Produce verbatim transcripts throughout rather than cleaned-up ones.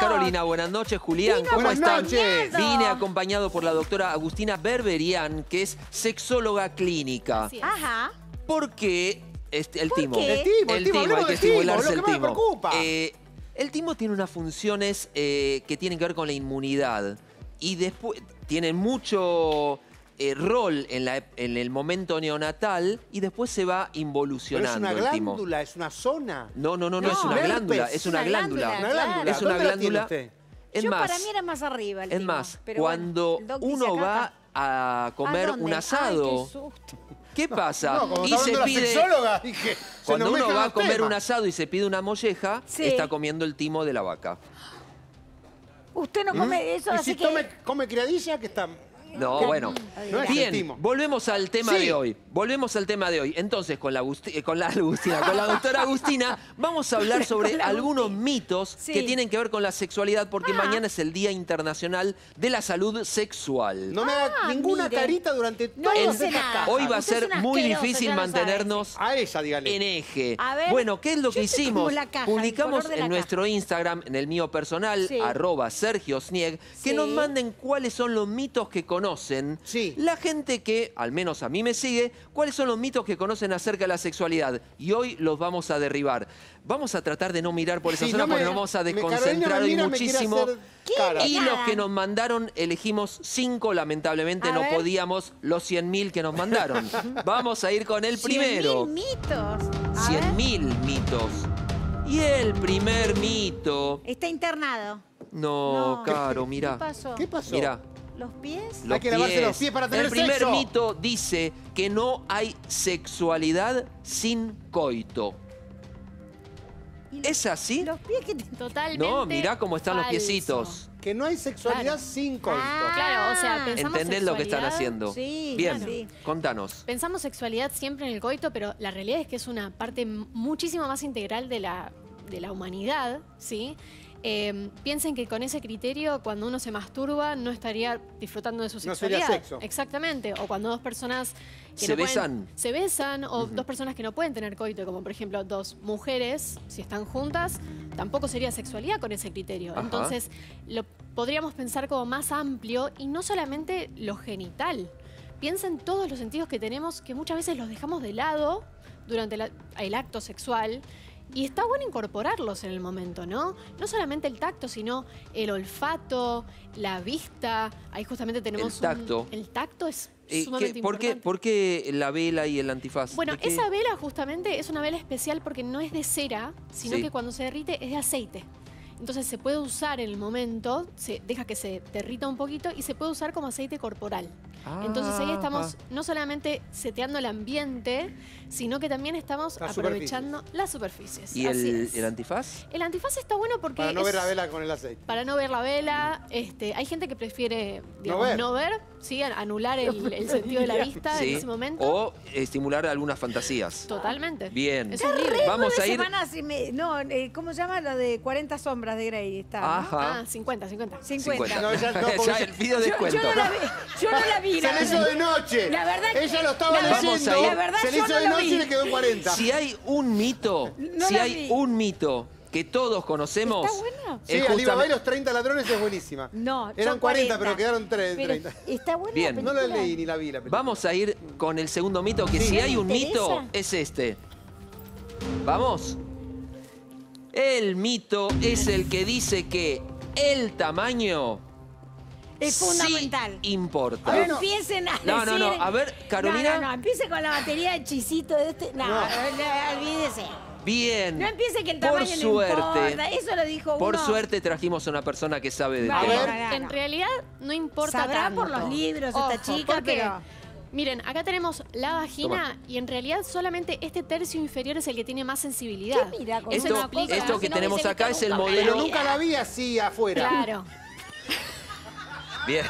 Carolina, buenas noches. Julián, Vino ¿cómo están? acompañado. Vine acompañado por la doctora Agustina Berberian, que es sexóloga clínica. Así es. Ajá. ¿Por qué este, el ¿Por timo? qué? El timo, el El timo, timo, hay hablemos que del timo, estimularse lo el que más me timo. preocupa. Eh, el timo tiene unas funciones eh, que tienen que ver con la inmunidad y después tiene mucho eh, rol en, la, en el momento neonatal y después se va Pero involucionando es una el timo. glándula, es una zona. No, no, no, no, No, es una herpes. glándula, es una Una glándula. glándula, Una glándula. Es una ¿Dónde la tiene glándula. usted? Es Yo más, para mí era más arriba el es timo, más, pero cuando bueno, el doc dice uno acá, va acá. a comer ¿A dónde? un asado, Ay, qué susto. ¿qué pasa? No, como y está se hablando la pide, sexóloga, dije, se cuando nos uno mezclan va a los comer temas. un asado y se pide una molleja, Sí. está comiendo el timo de la vaca. Usted no come eso, ¿Y así si que... come, come criadilla, que está...? No, bueno. No es el Bien, timo. volvemos al tema Sí. de hoy. Volvemos al tema de hoy. Entonces, con la, Agusti- eh, con la Agustina, con la doctora Agustina, vamos a hablar sobre Con la algunos Agusti. mitos Sí. que tienen que ver con la sexualidad, porque Ah. mañana es el Día Internacional de la Salud Sexual. No me haga Ah, ninguna mire. carita durante No todas dice estas nada. cajas. Hoy va a Usted es ser un muy asqueroso, difícil ya lo sabe. mantenernos A ella, dígale. en eje. A ver, Bueno, ¿qué es lo que yo estoy como hicimos? la caja, el Publicamos color de la en nuestro Instagram, en el mío personal, Sí. arroba Sergio Snieg, que Sí. nos manden cuáles son los mitos que conocen. Sí. La gente que, al menos a mí me sigue, cuáles son los mitos que conocen acerca de la sexualidad. Y hoy los vamos a derribar. Vamos a tratar de no mirar por esa Sí, zona no me- porque nos vamos a me- Carolina desconcentrar me hoy mira, me quiere muchísimo. hacer cara. Y Nada. los que nos mandaron, elegimos cinco, lamentablemente A no ver. podíamos los cien mil que nos mandaron. Vamos a ir con el primero. cien mil mitos. A cien ver. mil mitos. Y el primer mito... Está internado. No, No. Caro, ¿Qué mirá. pasó? ¿Qué pasó? Mirá. ¿Los pies? Los que lavarse los pies para tener El primer sexo. mito dice que no hay sexualidad sin coito. ¿Y los- ¿Es así? Los pies que te... Totalmente. No, mirá cómo están los falso. piecitos. Que no hay sexualidad Claro. sin coito. Ah. Claro, o sea, pensamos ¿Entendés lo que están sexualidad- haciendo? Sí, Bien, claro. Sí. contanos. Pensamos sexualidad siempre en el coito, pero la realidad es que es una parte m- muchísimo más integral de la, de la humanidad, ¿sí? Eh, piensen que con ese criterio, cuando uno se masturba, no estaría disfrutando de su No sería sexualidad. sexo. Exactamente. O cuando dos personas que ¿Se no pueden- besan? se besan, o dos personas que no pueden tener coito, como por ejemplo dos mujeres, si están juntas, tampoco sería sexualidad con ese criterio. Ajá. Entonces, lo podríamos pensar como más amplio y no solamente lo genital. Piensa en todos los sentidos que tenemos que muchas veces los dejamos de lado durante la- el acto sexual. Y está bueno incorporarlos en el momento, ¿no? No solamente el tacto, sino el olfato, la vista. Ahí justamente tenemos El tacto. un... El tacto es Eh, sumamente ¿qué- por, qué, importante. ¿Por qué la vela y el antifaz? Bueno, ¿De qué? esa vela justamente es una vela especial porque no es de cera, sino Sí. que cuando se derrite es de aceite. Entonces se puede usar en el momento, se deja que se derrita un poquito y se puede usar como aceite corporal. Entonces ahí estamos no solamente seteando el ambiente, sino que también estamos Las aprovechando las superficies. ¿Y Así el, es. el antifaz? El antifaz está bueno porque Para no es- ver la vela con el aceite. para no ver la vela, este, hay gente que prefiere digamos, ver. no ver, ¿sí? anular el, el sentido de la vista Sí. en ese momento. O estimular algunas fantasías. Totalmente. Bien. Eso es libre. Vamos a Una ir... semana, si me- no, eh, ¿cómo se llama? Lo de cuarenta sombras de Grey. Está, ¿no? Ajá. Ah, cincuenta, cincuenta. cincuenta. No, ya no, porque ya ya- el pido Yo, descuento. yo no la vi, yo no la vi. Se la le hizo verdad. de noche. La verdad que- Ella lo estaba la- Vamos a leyendo. ir- La verdad, se le yo hizo no de lo noche vi. y le quedó en cuarenta. Si hay un mito, No si la hay vi. un mito que todos conocemos... ¿Está bueno? Sí, es Alibaba y justamente- los treinta ladrones es buenísima. No, Eran son cuarenta, cuarenta. pero quedaron tre- Pero treinta. está buena Bien. la No la película. leí ni la vi la película. Vamos a ir con el segundo mito, que Sí. si ¿Me hay un mito, interesa? es este. ¿Vamos? El mito es el que dice que el tamaño Es sí fundamental. importa. No Bueno. empiecen a No, no, no. decir- A ver, Carolina. No, no, no. Empiece con la batería de chisito de este. No, No. no, no, olvídese. Bien. No empiece que el Por tamaño no suerte. importa. Eso lo dijo Por uno. suerte trajimos a una persona que sabe de Vale, tema. ver. no, no, En no. realidad no importa Sabrá tanto. por los libros esta Ojo, chica, porque, pero- miren, acá tenemos la vagina y en realidad solamente este tercio inferior es el que tiene más sensibilidad. ¿Qué mira con Eso Esto, no aplica. esto que Si no tenemos hubiese acá es visto el nunca. Pero modelo. nunca la vi así afuera. Claro. Bien.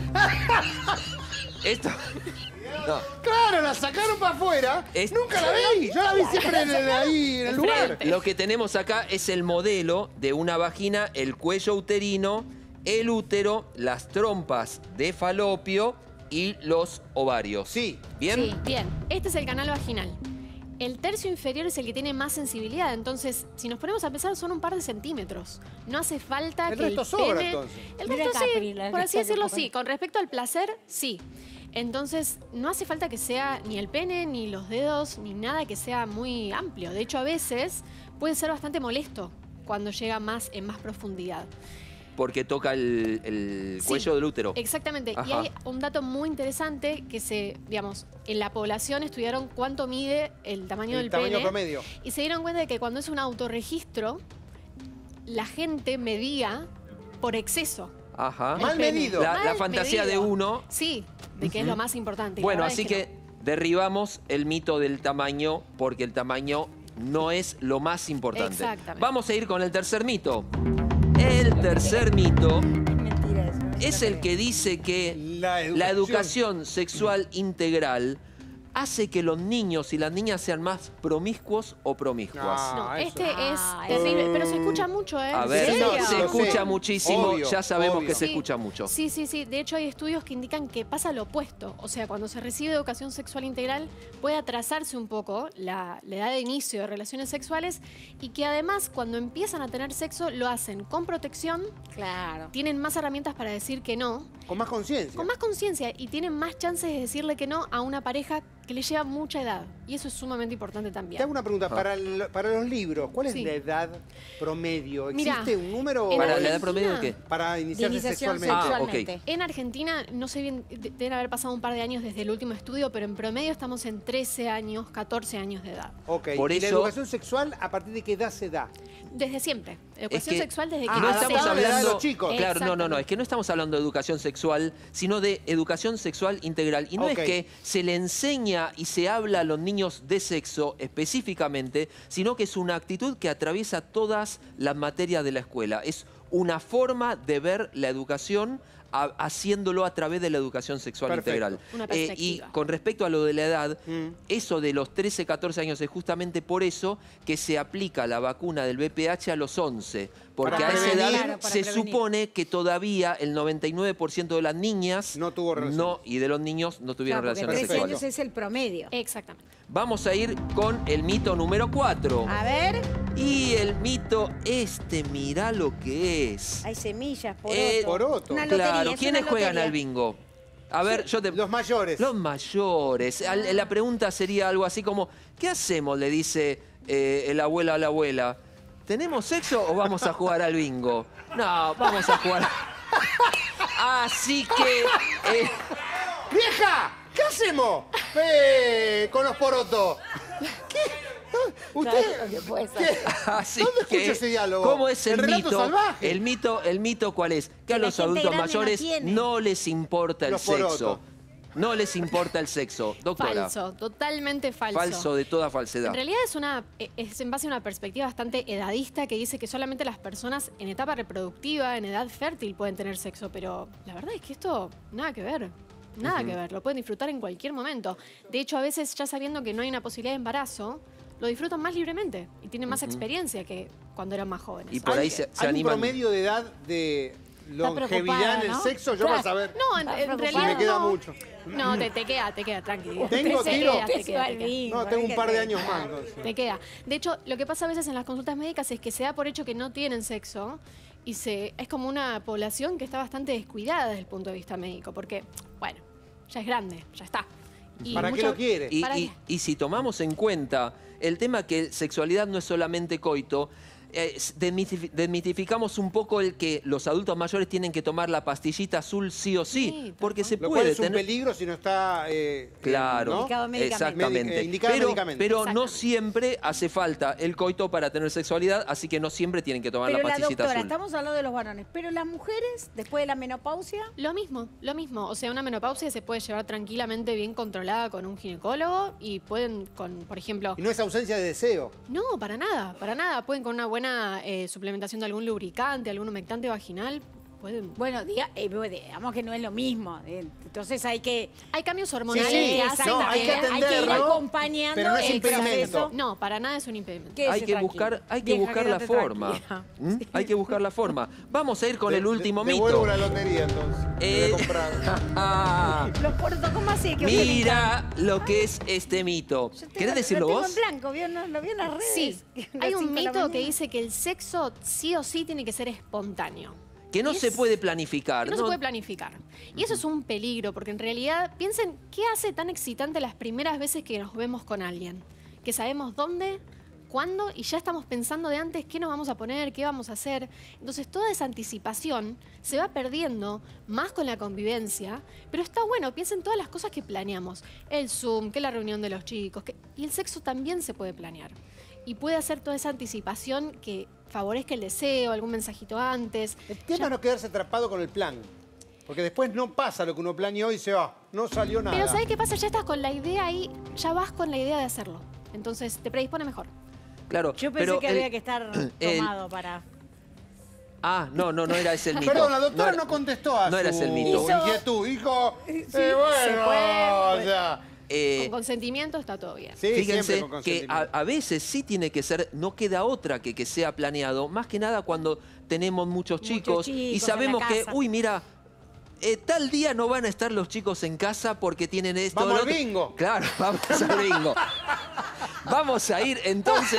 Esto. No. Claro, la sacaron para afuera. Es- Nunca la vi. Yo la vi siempre en el, ahí, en el lugar. Lo que tenemos acá es el modelo de una vagina, el cuello uterino, el útero, las trompas de falopio y los ovarios. Sí. ¿Bien? Sí, bien. Este es el canal vaginal. El tercio inferior es el que tiene más sensibilidad, entonces, si nos ponemos a pensar, son un par de centímetros. No hace falta El que resto el sobra, pene... entonces. El Mira resto Capri, sí, la por así que decirlo, pone. sí. Con respecto al placer, sí. Entonces, no hace falta que sea ni el pene, ni los dedos, ni nada que sea muy amplio. De hecho, a veces puede ser bastante molesto cuando llega más en más profundidad. Porque toca el, el Sí, cuello del útero. Exactamente. Y Ajá. hay un dato muy interesante que se, digamos, en la población estudiaron cuánto mide el tamaño El del tamaño pene. promedio. Y se dieron cuenta de que cuando es un autorregistro, la gente medía por exceso. Ajá. el Mal pene. medido. La, la Mal fantasía medido. de uno. Sí, de que es lo más importante. Y la Bueno, verdad así es que, no. derribamos el mito del tamaño, porque el tamaño no es lo más importante. Exactamente. Vamos a ir con el tercer mito. El tercer mito Es mentira eso. no es lo el creo. que dice que La educación. la educación sexual integral hace que los niños y las niñas sean más promiscuos o promiscuas. Ah, No, eso. este Ah, es terrible, pero se escucha mucho, ¿eh? A ¿En ver, serio? se Lo escucha sé. muchísimo, Obvio, ya sabemos obvio. que se Sí. escucha mucho. Sí, sí, sí. De hecho, hay estudios que indican que pasa lo opuesto. O sea, cuando se recibe educación sexual integral, puede atrasarse un poco la, la edad de inicio de relaciones sexuales y que además, cuando empiezan a tener sexo, lo hacen con protección, Claro. tienen más herramientas para decir que no, Con más conciencia. con más conciencia y tienen más chances de decirle que no a una pareja que le lleva mucha edad. Y eso es sumamente importante Te también. hago una pregunta. Para, el- para los libros, ¿cuál es Sí. la edad promedio? Mirá, ¿Existe un número? en ¿Para Argentina- la edad promedio de qué? Para De iniciarse iniciación sexualmente. Ah, ok. sexualmente. En Argentina, no sé bien, de- deben haber pasado un par de años desde el último estudio, pero en promedio estamos en trece años, catorce años de edad. Ok. Por ¿Y la eso- educación sexual a partir de qué edad se da? Desde siempre. Educación que- sexual desde que Ah, no adaptado estamos a la edad de hablando, los chicos. claro, no, no, no, Exactamente. es que no estamos hablando de educación sexual, sino de educación sexual integral. Y no Ok. es que se le enseña y se habla a los niños de sexo específicamente, sino que es una actitud que atraviesa todas las materias de la escuela. Es una forma de ver la educación a- haciéndolo a través de la educación sexual Perfecto. integral. Una Eh, y perspectiva. con respecto a lo de la edad, Mm. eso de los trece, catorce años es justamente por eso que se aplica la vacuna del V I H H a los once. Porque Para a esa prevenir. edad Claro, para se prevenir. supone que todavía el noventa y nueve por ciento de las niñas No tuvo relaciones. no, y de los niños no tuvieron Claro, porque relaciones trece sexuales. años es el promedio. Exactamente. Vamos a ir con el mito número cuatro. A ver, Y el mito este, mirá lo que es. hay semillas, poroto. Eh, poroto. Una lotería, Claro, es ¿quiénes una juegan lotería. al bingo? A ver, yo te... Los mayores. Los mayores. Al- La pregunta sería algo así como, ¿qué hacemos? Le dice eh, el abuelo a la abuela. ¿Tenemos sexo o vamos a jugar al bingo? No, vamos a jugar. Así que... eh, ¡Vieja! ¿Qué hacemos? Eh, con los porotos. ¿Qué? ¿Usted? Claro, que puede ser. ¿Qué? así ¿Dónde que, escucha ese diálogo? ¿Cómo es el, ¿El relato mito? salvaje? El mito, el mito ¿cuál es? Que Que a la los gente adultos grande no mayores tiene. no les importa el Los sexo. porotos. No les importa el sexo. Doctora. Falso, totalmente falso. Falso de toda falsedad. En realidad es una es en base a una perspectiva bastante edadista que dice que solamente las personas en etapa reproductiva, en edad fértil, pueden tener sexo, pero la verdad es que esto nada que ver. Nada que ver, lo pueden disfrutar en cualquier momento. De hecho, a veces ya sabiendo que no hay una posibilidad de embarazo, lo disfrutan más libremente y tienen más experiencia que cuando eran más jóvenes. Y por ahí ¿Hay, se, se hay un animan. promedio de edad de longevidad preocupada, en el ¿no? sexo? Yo Claro. para saber No, en, Está en preocupada. realidad si me queda no. mucho. No, te, te queda, te queda, tranquilo. ¿Tengo te tiro? queda, te Usted se va queda, al te queda. bingo, No, tengo un par de déjate. años más. entonces. Te queda. De hecho, lo que pasa a veces en las consultas médicas es que se da por hecho que no tienen sexo y se es como una población que está bastante descuidada desde el punto de vista médico, porque, bueno, ya es grande, ya está. Y ¿Para qué mucho- lo quiere? Y, ¿Para y- qué? y si tomamos en cuenta el tema que sexualidad no es solamente coito, eh, desmitifi- desmitificamos un poco el que los adultos mayores tienen que tomar la pastillita azul sí o sí, Sí, tal porque cual. se Lo cual puede es un tener... peligro si no está... eh, Claro, ¿no? Indicado médicamente. exactamente. Médic- eh, indicado pero médicamente. pero no Exactamente. siempre hace falta el coito para tener sexualidad, así que no siempre tienen que tomar Pero la la pastillita doctora, azul. estamos hablando de los varones, pero las mujeres, después de la menopausia, Lo mismo, lo mismo. O sea, una menopausia se puede llevar tranquilamente bien controlada con un ginecólogo y pueden con, por ejemplo... Y no es ausencia de deseo. No, para nada, para nada. Pueden con una buena eh, suplementación de algún lubricante, algún humectante vaginal, pueden... Bueno, diga- eh, digamos que no es lo mismo. eh, Entonces hay que... Hay cambios Sí, hormonales sí, que hacen no, hay que que- hay que ir entenderlo, acompañando pero no es el impedimento. proceso. No, para nada es un impedimento. Quédese Hay que tranquila. buscar, hay que Vieja, buscar la quédate forma. tranquila. ¿Mm? Hay que buscar la forma. Vamos a ir con De- el último de- mito. Devuelvo la lotería, entonces. Eh, Voy a comprar. Los puertos, ¿cómo así? Que Mira lo que es este mito. Yo tengo- ¿Querés decirlo lo tengo vos? en blanco, ¿vio? No, lo vi en las redes. Sí, A hay las un cinco de la mito que mañana. dice que el sexo sí o sí tiene que ser espontáneo. Que no Y se es- puede planificar. Que no, se puede planificar. Y eso es un peligro, porque en realidad, piensen, ¿qué hace tan excitante las primeras veces que nos vemos con alguien? Que sabemos dónde, cuándo, y ya estamos pensando de antes qué nos vamos a poner, qué vamos a hacer. Entonces, toda esa anticipación se va perdiendo más con la convivencia, pero está bueno, piensen todas las cosas que planeamos. El Zoom, que la reunión de los chicos, que... y el sexo también se puede planear. Y puede hacer toda esa anticipación que favorezca el deseo, algún mensajito antes. El tema Ya- es no quedarse atrapado con el plan. Porque después no pasa lo que uno planeó y se va. No salió nada. Pero ¿sabes qué pasa? Ya estás con la idea ahí, ya vas con la idea de hacerlo. Entonces te predispone mejor. Claro. Yo pensé pero que el- había que estar el- tomado para... Ah, no, no, no era ese el mito. Perdón, la doctora no, era- contestó a no era su ese el mito. Hizo- inquietud. Dijo, eh, Sí, bueno, se puede, o sea, Eh, Con consentimiento está todo bien. sí, siempre Fíjense con que a, consentimiento. a veces sí tiene que ser, no queda otra que que sea planeado, más que nada cuando tenemos muchos Muchos chicos, y chicos en sabemos la que, casa. uy, mira, eh, tal día no van a estar los chicos en casa porque tienen esto. Vamos lo al otro. bingo. Claro, vamos al bingo. Vamos a ir entonces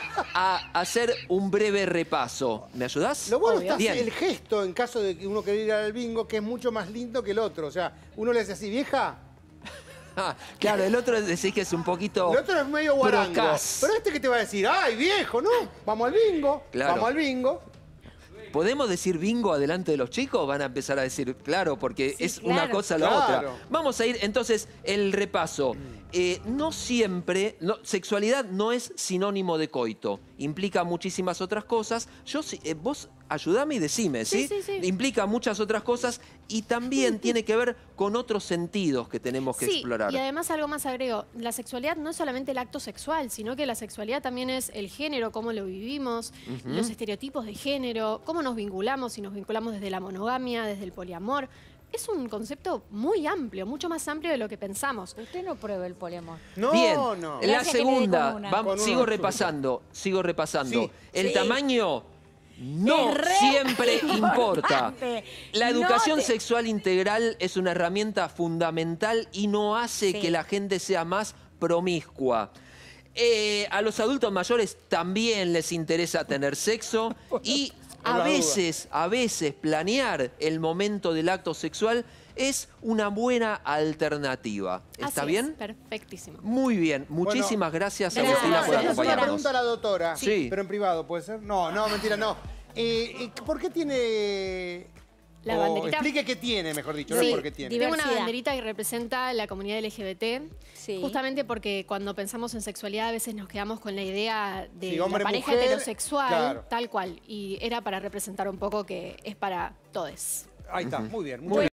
a hacer un breve repaso. ¿Me ayudás? Lo bueno Obvio. está Bien. el gesto en caso de que uno quiera ir al bingo, que es mucho más lindo que el otro. O sea, uno le hace así, vieja. Ah, claro, el otro decís que es un poquito El otro es medio guarango. procas. Pero este que te va a decir, ay, viejo, ¿no? Vamos al bingo. Claro. Vamos al bingo. ¿Podemos decir bingo adelante de los chicos? Van a empezar a decir, claro, porque Sí, es una claro. cosa a la Claro. otra. Vamos a ir entonces el repaso. Eh, no siempre, no- sexualidad no es sinónimo de coito. Implica muchísimas otras cosas. Yo, sí- eh, vos ayudame y decime, ¿sí? Sí, sí, sí. Implica muchas otras cosas y también tiene que ver con otros sentidos que tenemos que Sí, explorar. y además algo más agrego, la sexualidad no es solamente el acto sexual, sino que la sexualidad también es el género, cómo lo vivimos, los estereotipos de género, cómo nos vinculamos, si nos vinculamos desde la monogamia, desde el poliamor. Es un concepto muy amplio, mucho más amplio de lo que pensamos. Usted no pruebe el poliamor. No, Bien, no. la Gracias que me dé segunda, con una. vamos, Con una sigo absoluta. repasando, sigo repasando. Sí. El Sí. tamaño no Es re siempre importa. importante. La No educación te- sexual integral es una herramienta fundamental y no hace Sí. que la gente sea más promiscua. Eh, a los adultos mayores también les interesa tener sexo y Por a la duda. veces, a veces planear el momento del acto sexual es una buena alternativa. ¿Está Así bien? es, perfectísimo. Muy bien, muchísimas gracias, Gracias. Agustina, por Gracias. Una acompañarnos. pregunta a la doctora. Sí. Pero en privado, ¿puede ser? No, no, mentira, no. Eh, eh, ¿Por qué tiene...? La o banderita. Explique qué tiene, mejor dicho, Sí, no por qué tiene. Tengo una Diversidad. banderita que representa la comunidad L G B T, Sí. justamente porque cuando pensamos en sexualidad a veces nos quedamos con la idea de Sí, la hombre, pareja mujer, heterosexual, claro. tal cual, y era para representar un poco que es para todes. Ahí está, muy bien. Muy Muy bien.